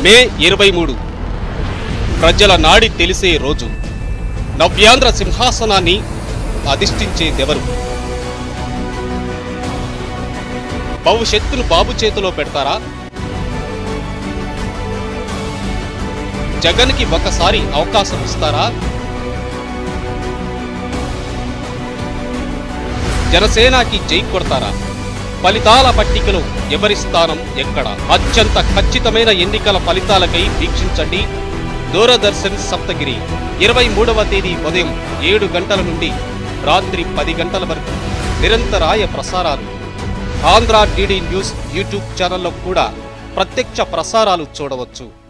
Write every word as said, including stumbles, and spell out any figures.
మే ఇరవై మూడు ప్రజల నాడి తెలిసే రోజు. నవ్యాంధ్ర సింహాసనాన్ని అధిష్ఠించేదెవరు? భవిష్యత్తును బాబు చేతిలో పెడతారా? జగన్కి ఒకసారి అవకాశం ఇస్తారా? జనసేనకి జై కొడతారా? ఫలితాల పట్టికలో ఎవరి స్థానం ఎక్కడ? అత్యంత ఖచ్చితమైన ఎన్నికల ఫలితాలకై వీక్షించండి దూరదర్శన్ సప్తగిరి. ఇరవై మూడవ తేదీ ఉదయం ఏడు గంటల నుండి రాత్రి పది గంటల వరకు నిరంతరాయ ప్రసారాలు. ఆంధ్ర డీడీ న్యూస్ యూట్యూబ్ ఛానల్లో కూడా ప్రత్యక్ష ప్రసారాలు చూడవచ్చు.